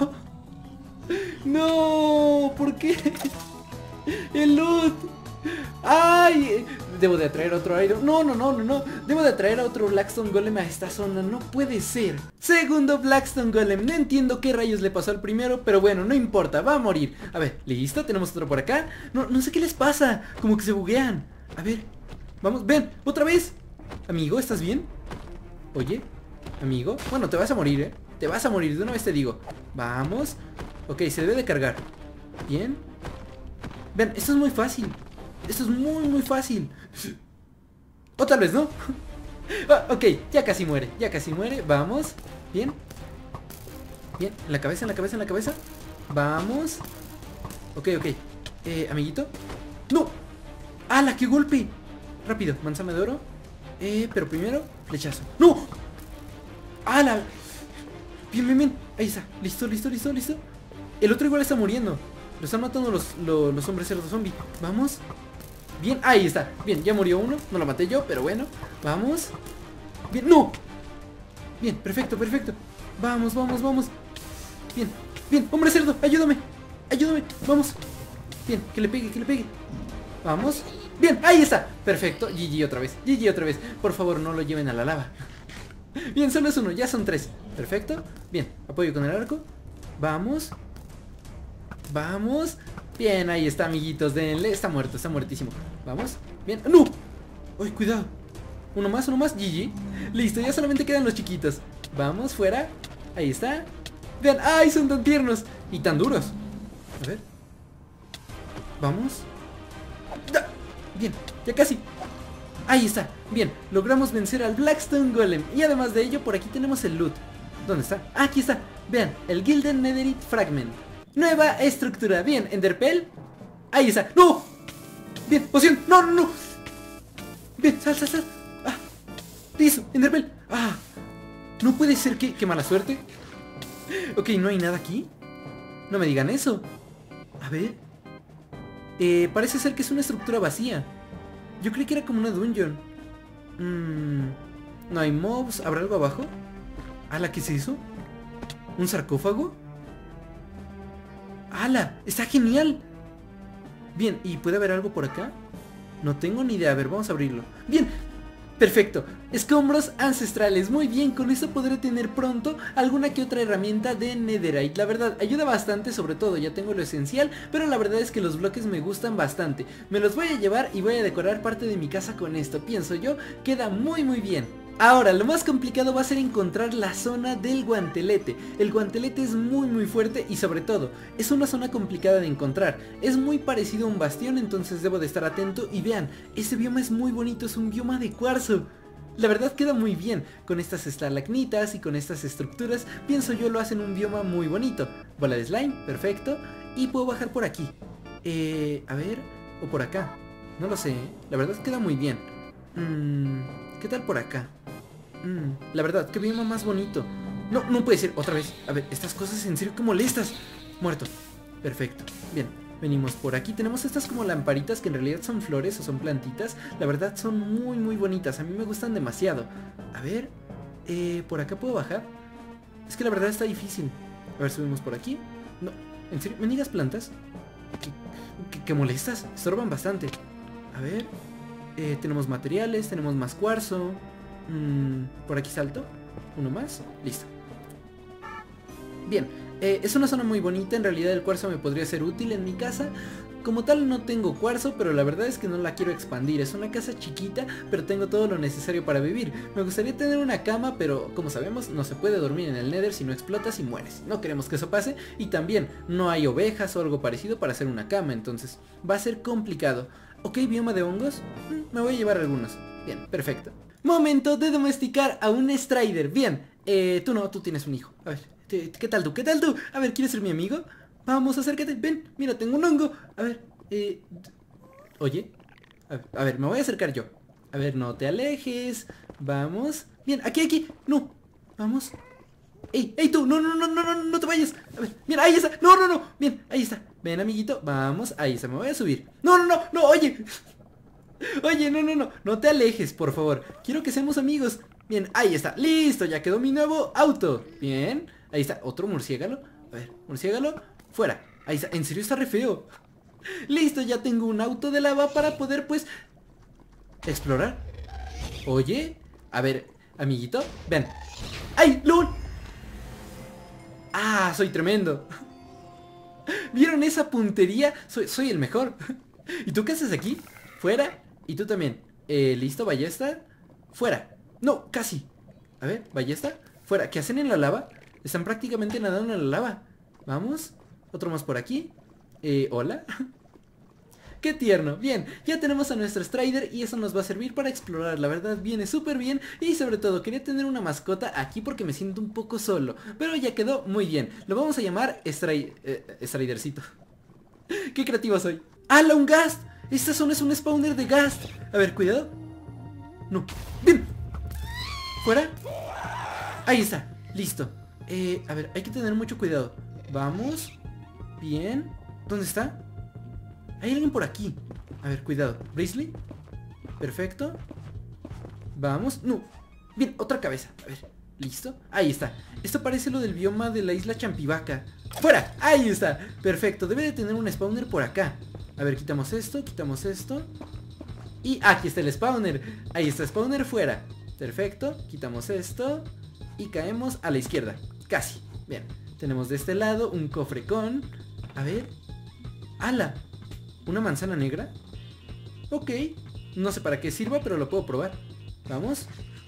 A: No, ¿por qué? El loot. Ay, debo de atraer otro Iron. No, no, no, no, no. Debo de atraer a otro Blackstone Golem a esta zona. No puede ser. Segundo Blackstone Golem. No entiendo qué rayos le pasó al primero, pero bueno, no importa, va a morir. A ver, listo, tenemos otro por acá. No, no sé qué les pasa, como que se buguean. A ver, vamos, ven, otra vez. Amigo, ¿estás bien? Oye, amigo, bueno, te vas a morir, eh. Te vas a morir, de una vez te digo. Vamos. Ok, se debe de cargar. Bien. Ven, esto es muy fácil. Esto es muy muy fácil. O tal vez no. Ah, ok, ya casi muere, ya casi muere. Vamos, bien. Bien, en la cabeza, en la cabeza, en la cabeza. Vamos. Ok, ok, eh, amiguito. ¡No! ¡Hala, qué golpe! Rápido, manzana de oro. Eh, pero primero, flechazo. ¡No! ¡Hala! Bien, bien, bien. Ahí está. Listo, listo, listo, listo. El otro igual está muriendo. Lo están matando los, los, los hombres cerdos zombie. Vamos. Bien, ahí está. Bien, ya murió uno. No lo maté yo, pero bueno. Vamos. Bien, ¡no! Bien, perfecto, perfecto. Vamos, vamos, vamos. Bien, bien, hombre cerdo, ayúdame. Ayúdame, vamos. Bien, que le pegue, que le pegue. Vamos. Bien, ahí está. Perfecto, G G otra vez, G G otra vez. Por favor, no lo lleven a la lava. Bien, solo es uno, ya son tres. Perfecto, bien, apoyo con el arco. Vamos. Vamos. Bien, ahí está, amiguitos, denle. Está muerto, está muertísimo. Vamos, bien, ¡no! ¡Ay, cuidado! Uno más, uno más, G G. Listo, ya solamente quedan los chiquitos. Vamos, fuera. Ahí está. Vean, ¡ay, son tan tiernos! Y tan duros. A ver. Vamos. Bien, ya casi. Ahí está, bien, logramos vencer al Blackstone Golem. Y además de ello, por aquí tenemos el loot. ¿Dónde está? Ah, aquí está, vean, el Gilded Netherite Fragment. Nueva estructura, bien, Enderpell. Ahí está, ¡no! Bien, poción, no, no, no. Bien, sal, sal, sal. Ah, listo, Enderpell. Ah, no puede ser, que, qué mala suerte. Ok, no hay nada aquí. No me digan eso. A ver. Eh, parece ser que es una estructura vacía. Yo creí que era como una dungeon. mm, No hay mobs. ¿Habrá algo abajo? ¿Ala, qué es eso? ¿Un sarcófago? ¡Hala! ¡Está genial! Bien, ¿y puede haber algo por acá? No tengo ni idea. A ver, vamos a abrirlo. Bien, perfecto. Escombros ancestrales. Muy bien, con eso podré tener pronto alguna que otra herramienta de Netherite. La verdad, ayuda bastante, sobre todo ya tengo lo esencial, pero la verdad es que los bloques me gustan bastante. Me los voy a llevar y voy a decorar parte de mi casa con esto. Pienso yo, queda muy muy bien. Ahora, lo más complicado va a ser encontrar la zona del guantelete. El guantelete es muy muy fuerte y sobre todo, es una zona complicada de encontrar. Es muy parecido a un bastión, entonces debo de estar atento. Y vean, ese bioma es muy bonito, es un bioma de cuarzo. La verdad queda muy bien, con estas estalagmitas y con estas estructuras, pienso yo lo hacen un bioma muy bonito. Bola de slime, perfecto. Y puedo bajar por aquí. Eh, a ver, o por acá. No lo sé, ¿eh? La verdad queda muy bien. Mm, ¿qué tal por acá? Mm, la verdad, qué bioma más bonito. No, no puede ser, otra vez. A ver, estas cosas en serio que molestas. Muerto, perfecto, bien. Venimos por aquí, tenemos estas como lamparitas que en realidad son flores o son plantitas. La verdad son muy muy bonitas, a mí me gustan demasiado. A ver, eh, ¿por acá puedo bajar? Es que la verdad está difícil. A ver, subimos por aquí. No, ¿en serio? ¿Mendigas plantas? ¿Qué, qué, qué molestas? Estorban bastante. A ver, eh, tenemos materiales, tenemos más cuarzo. mm, Por aquí salto. Uno más, listo. Bien, eh, es una zona muy bonita, en realidad el cuarzo me podría ser útil en mi casa. Como tal no tengo cuarzo, pero la verdad es que no la quiero expandir. Es una casa chiquita, pero tengo todo lo necesario para vivir. Me gustaría tener una cama, pero como sabemos no se puede dormir en el Nether si no explotas y mueres. No queremos que eso pase, y también no hay ovejas o algo parecido para hacer una cama, entonces va a ser complicado. Ok, bioma de hongos, mm, me voy a llevar algunos. Bien, perfecto. Momento de domesticar a un Strider. Bien, eh, tú no, tú tienes un hijo. A ver. ¿Qué tal tú? ¿Qué tal tú? A ver, ¿quieres ser mi amigo? Vamos, acércate, ven, mira, tengo un hongo. A ver, eh... Oye, a ver, a ver, me voy a acercar yo. A ver, no te alejes. Vamos. Bien, aquí, aquí, no. Vamos. ¡Ey, ey tú! No, no, no, no, no, no te vayas. A ver, mira, ahí está. No, no, no. Bien, ahí está. Ven, amiguito, vamos, ahí está, me voy a subir. No, no, no, no, oye. Oye, no, no, no, no te alejes, por favor. Quiero que seamos amigos. Bien, ahí está, listo, ya quedó mi nuevo auto. Bien, ahí está, otro murciélago. A ver, murciélago, fuera. Ahí está, en serio está re feo. Listo, ya tengo un auto de lava para poder, pues, explorar. Oye, a ver, amiguito, ven. ¡Ay, lol! ¡Ah, soy tremendo! ¿Vieron esa puntería? Soy, soy el mejor. ¿Y tú qué haces aquí? Fuera. Y tú también. Eh, listo, ballesta. Fuera. No, casi. A ver, ballesta. Fuera. ¿Qué hacen en la lava? Están prácticamente nadando en la lava. Vamos. Otro más por aquí. Eh, hola. ¡Qué tierno! Bien, ya tenemos a nuestro Strider y eso nos va a servir para explorar. La verdad viene súper bien y sobre todo quería tener una mascota aquí porque me siento un poco solo. Pero ya quedó muy bien. Lo vamos a llamar Stri eh, Stridercito. ¡Qué creativo soy! ¡Hala, un Ghast! Esta zona es un spawner de Ghast. A ver, cuidado. No. Bien. Fuera. Ahí está. Listo. Eh, a ver, hay que tener mucho cuidado. Vamos. Bien. ¿Dónde está? Hay alguien por aquí. A ver, cuidado. ¿Bracely? Perfecto. Vamos. No. Bien, otra cabeza. A ver, ¿listo? Ahí está. Esto parece lo del bioma de la isla Champivaca. ¡Fuera! Ahí está. Perfecto. Debe de tener un spawner por acá. A ver, quitamos esto, quitamos esto. Y aquí está el spawner. Ahí está el spawner fuera. Perfecto. Quitamos esto. Y caemos a la izquierda. Casi. Bien. Tenemos de este lado un cofre con... A ver. ¡Hala! ¿Una manzana negra? Ok. No sé para qué sirva, pero lo puedo probar. Vamos.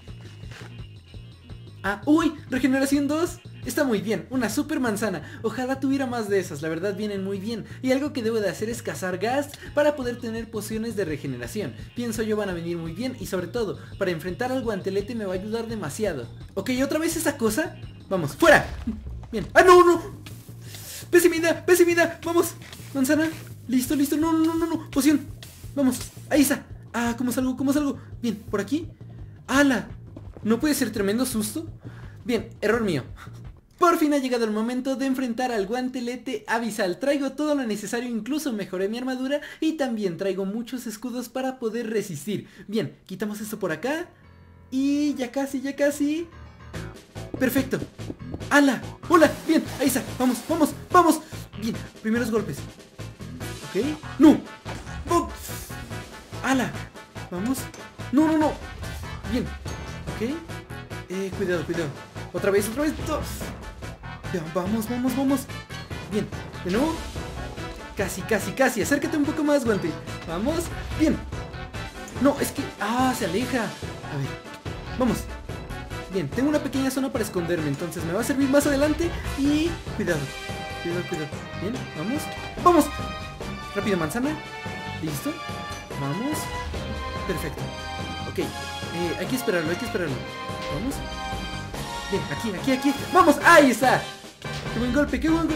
A: Ah, ¡uy! Regeneración dos. Está muy bien, una super manzana. Ojalá tuviera más de esas, la verdad vienen muy bien. Y algo que debo de hacer es cazar ghast para poder tener pociones de regeneración. Pienso yo van a venir muy bien y sobre todo, para enfrentar al guantelete me va a ayudar demasiado. Ok, ¿otra vez esa cosa? Vamos, ¡fuera! Bien. ¡Ah, no, no! ¡Pesimida, pesimida! ¡Vamos! Manzana. Listo, listo. No, no, no, no. Poción. Vamos. Ahí está. Ah, ¿cómo salgo? ¿Cómo salgo? Bien, ¿por aquí? ¡Hala! ¿No puede ser tremendo susto? Bien, error mío. Por fin ha llegado el momento de enfrentar al guantelete abisal. Traigo todo lo necesario, incluso mejoré mi armadura y también traigo muchos escudos para poder resistir. Bien, quitamos esto por acá. Y ya casi, ya casi. Perfecto. ¡Hala! ¡Hola! Bien, ahí está. Vamos, vamos, vamos. Bien, primeros golpes. Ok. ¡No! ¡Oh! ¡Hala! Vamos. ¡No, no, no! Bien. Ok. Eh, cuidado, cuidado. Otra vez, otra vez. Bien, vamos, vamos, vamos. Bien, de nuevo. Casi, casi, casi. Acércate un poco más, guante. Vamos. Bien. No, es que... Ah, se aleja. A ver. Vamos. Bien, tengo una pequeña zona para esconderme, entonces me va a servir más adelante. Y... Cuidado. Cuidado, cuidado. Bien, vamos. ¡Vamos! Rápido, manzana. Listo. Vamos. Perfecto. Ok. Eh, hay que esperarlo, hay que esperarlo. Vamos. Bien, aquí, aquí, aquí. ¡Vamos! ¡Ahí está! ¡Qué buen golpe, qué buen golpe!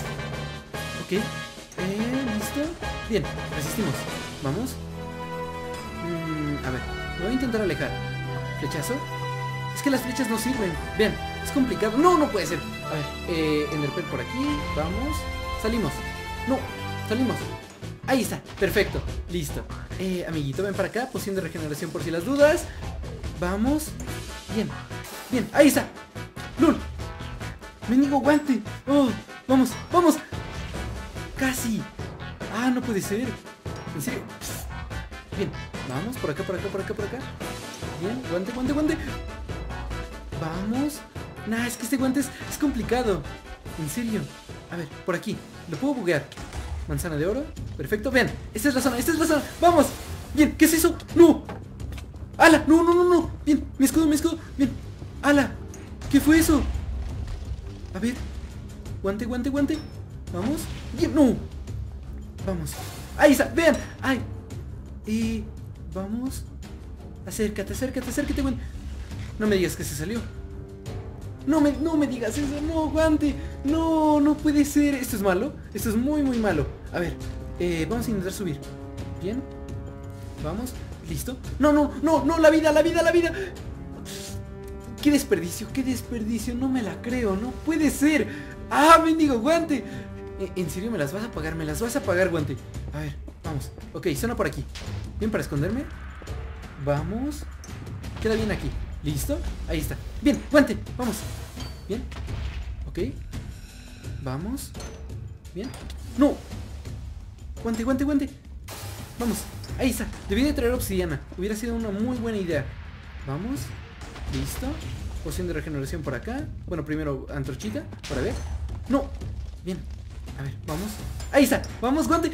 A: Ok. Eh, ¿listo? Bien, resistimos. Vamos. Mm, a ver, me voy a intentar alejar. ¿Flechazo? Es que las flechas no sirven. Bien, es complicado. ¡No, no puede ser! A ver, eh, Enderpearl por aquí. Vamos. Salimos. No, salimos. Ahí está, perfecto. Listo. Eh, amiguito, ven para acá. Poción de regeneración por si las dudas. Vamos. Bien, bien, ahí está. ¡Lul! ¡Mendigo guante! ¡Oh! ¡Vamos, vamos! ¡Casi! ¡Ah, no puede ser! ¿En serio? Bien, vamos, por acá, por acá, por acá, por acá. Bien, guante, guante, guante. Vamos. Nah, es que este guante es, es complicado. En serio. A ver, por aquí. Lo puedo buguear. Manzana de oro. Perfecto, vean. Esta es la zona, esta es la zona. ¡Vamos! Bien, ¿qué es eso? ¡No! ¡Hala! ¡No, no, no, no! Bien, mi escudo, mi escudo. Bien. ¡Hala! ¿Qué fue eso? A ver. Guante, guante, guante. Vamos. Bien, no. Vamos. Ahí está, vean. Ay. Y vamos. Acércate, acércate, acércate, guante. No me digas que se salió. No me, no me digas eso, no, guante. No, no puede ser. Esto es malo. Esto es muy, muy malo. A ver, eh, vamos a intentar subir. Bien. Vamos. ¿Listo? No, no, no, no, la vida, la vida, la vida. Qué desperdicio, qué desperdicio. No me la creo, no puede ser. Ah, mendigo guante. ¿En serio me las vas a pagar? Me las vas a pagar, guante. A ver, vamos. Ok, zona por aquí. Bien, para esconderme. Vamos. Queda bien aquí. ¿Listo? Ahí está. Bien, guante, vamos. Bien. Ok. Vamos. Bien. No. Guante, guante, guante. Vamos. Ahí está. Debí de traer obsidiana. Hubiera sido una muy buena idea. Vamos. Listo. Poción de regeneración por acá. Bueno, primero antorchita. Para ver. No. Bien. A ver, vamos. Ahí está. Vamos, guante.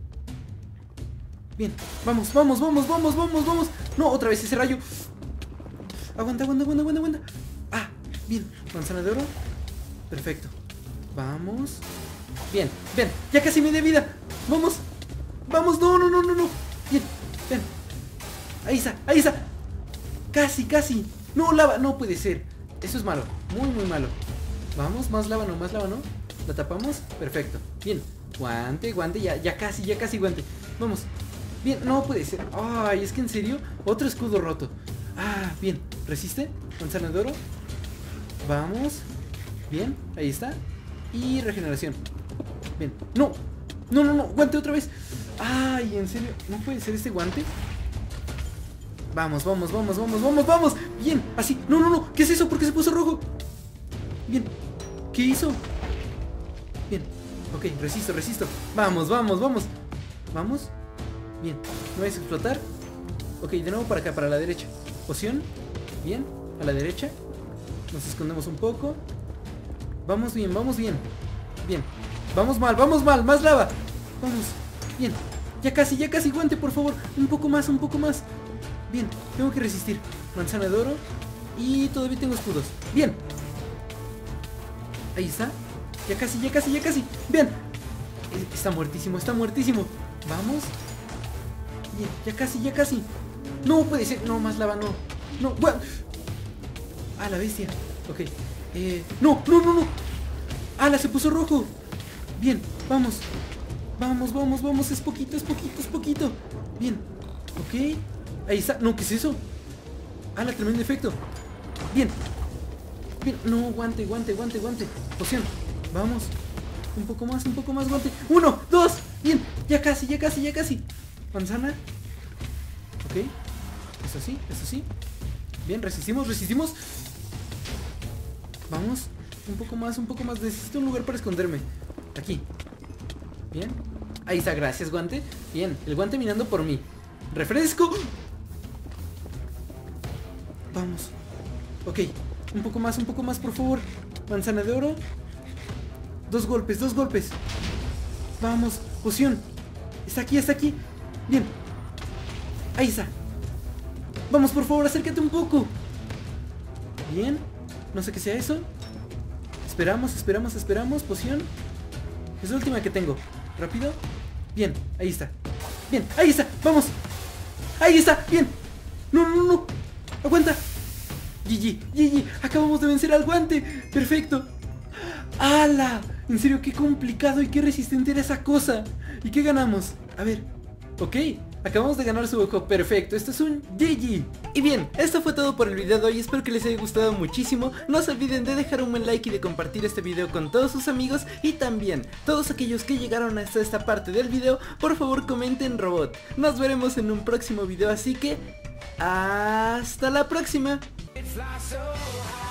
A: Bien. Vamos, vamos, vamos, vamos, vamos, vamos. No, otra vez ese rayo. Aguanta, aguanta, aguanta, aguanta, aguanta. Ah, bien. Manzana de oro. Perfecto. Vamos. Bien, ven. Ya casi me de vida. Vamos. Vamos, no, no, no, no, no. Bien, ven. Ahí está, ahí está. Casi, casi. No, lava, no puede ser. Eso es malo, muy, muy malo. Vamos, más lava, no, más lava, no. La tapamos, perfecto. Bien, guante, guante, ya, ya casi, ya casi guante. Vamos. Bien, no puede ser. Ay, es que en serio, otro escudo roto. Ah, bien, resiste. Manzana de oro. Vamos. Bien, ahí está. Y regeneración. Bien, no. No, no, no, guante otra vez. Ay, en serio, ¿no puede ser este guante? Vamos, vamos, vamos, vamos, vamos, vamos. Bien, así, no, no, no, ¿qué es eso? ¿Por qué se puso rojo? Bien, ¿qué hizo? Bien, ok, resisto, resisto. Vamos, vamos, vamos. Vamos. Bien, ¿no vais a explotar? Ok, de nuevo para acá, para la derecha. Poción, bien, a la derecha. Nos escondemos un poco. Vamos bien, vamos bien. Bien, vamos mal, vamos mal, más lava. Vamos, bien, ya casi, ya casi, guante, por favor. Un poco más, un poco más. Bien, tengo que resistir. Manzana de oro. Y todavía tengo escudos. Bien. Ahí está. Ya casi, ya casi, ya casi. Bien. Está muertísimo, está muertísimo. Vamos. Bien, ya casi, ya casi. No puede ser, no, más lava, no. No, bueno. Ah, la bestia. Ok. Eh, no, no, no, no. Ah, la se puso rojo. Bien, vamos. Vamos, vamos, vamos. Es poquito, es poquito, es poquito. Bien. Ok. Ahí está. No, ¿qué es eso? Ah, la tremendo efecto. Bien. Bien. No, guante, guante, guante, guante. Poción. Vamos. Un poco más, un poco más, guante. Uno, dos. Bien. Ya casi, ya casi, ya casi. Manzana. Ok. Eso sí, eso sí. Bien, resistimos, resistimos. Vamos. Un poco más, un poco más. Necesito un lugar para esconderme. Aquí. Bien. Ahí está, gracias, guante. Bien, el guante mirando por mí. Refresco. Vamos. Ok. Un poco más, un poco más, por favor. Manzana de oro. Dos golpes, dos golpes. Vamos. Poción. Está aquí, está aquí. Bien. Ahí está. Vamos, por favor, acércate un poco. Bien. No sé qué sea eso. Esperamos, esperamos, esperamos. Poción. Es la última que tengo. Rápido. Bien, ahí está. Bien, ahí está, vamos. Ahí está, bien. No, no, no, aguanta. G G, G G, acabamos de vencer al guante. Perfecto. ¡Hala! En serio, qué complicado y qué resistente era esa cosa. ¿Y qué ganamos? A ver. Ok, acabamos de ganar su ojo, perfecto, esto es un G G. Y bien, esto fue todo por el video de hoy, espero que les haya gustado muchísimo. No se olviden de dejar un buen like y de compartir este video con todos sus amigos. Y también, todos aquellos que llegaron hasta esta parte del video, por favor comenten robot. Nos veremos en un próximo video, así que hasta la próxima.